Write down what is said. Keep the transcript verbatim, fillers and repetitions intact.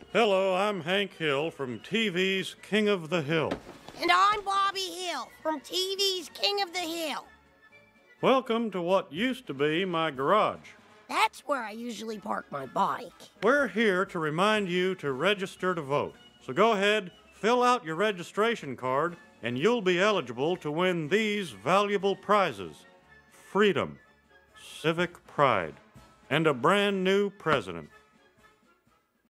Hello, I'm Hank Hill from T V's King of the Hill. And I'm Bobby Hill from T V's King of the Hill. Welcome to what used to be my garage. That's where I usually park my bike. We're here to remind you to register to vote. So go ahead, fill out your registration card, and you'll be eligible to win these valuable prizes: freedom, civic pride, and a brand new president.